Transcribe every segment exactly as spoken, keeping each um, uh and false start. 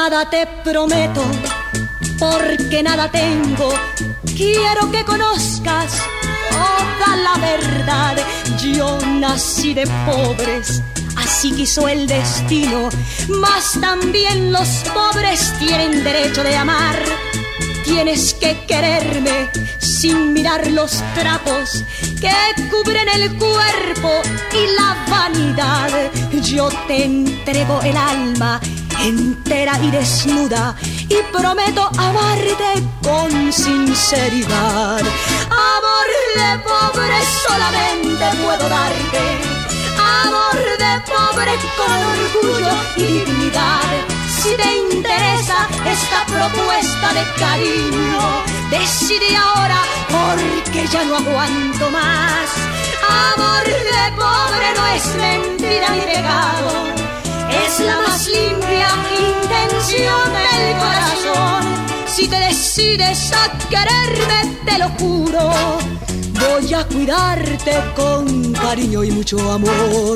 Nada te prometo, porque nada tengo. Quiero que conozcas toda la verdad. Yo nací de pobres, así quiso el destino, mas también los pobres tienen derecho de amar. Tienes que quererme sin mirar los trapos que cubren el cuerpo y la vanidad. Yo te entrego el alma entera y desnuda y prometo amarte con sinceridad. Amor de pobre solamente puedo darte, amor de pobre con orgullo y dignidad. Si te interesa esta propuesta de cariño, decide ahora porque ya no aguanto más. Amor de pobre no es mentira ni regalo, es la más limpia intención del corazón. Si te decides a quererme, te lo juro, voy a cuidarte con cariño y mucho amor.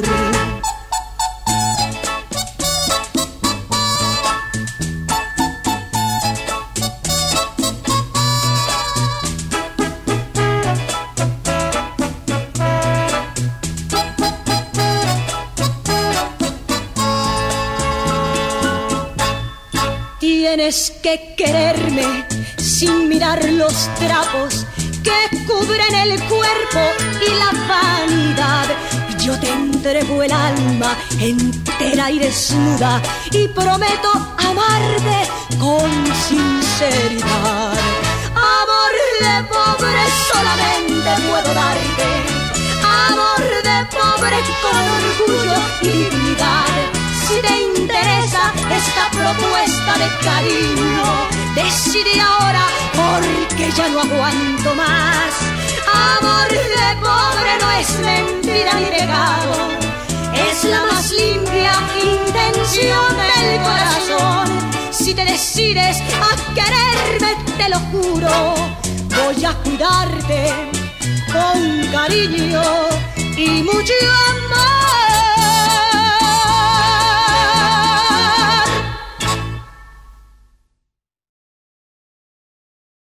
Tienes que quererme sin mirar los trapos que cubren el cuerpo y la vanidad. Yo te entrego el alma entera y desnuda y prometo amarte con sinceridad. Amor de pobre solamente puedo darte, amor de pobre con orgullo y dignidad. Si te interesa esta propuesta de cariño, decide ahora porque ya no aguanto más. Amor de pobre no es mentira ni regalo, es la más limpia intención del corazón. Si te decides a quererme, te lo juro, voy a cuidarte con cariño y mucho amor.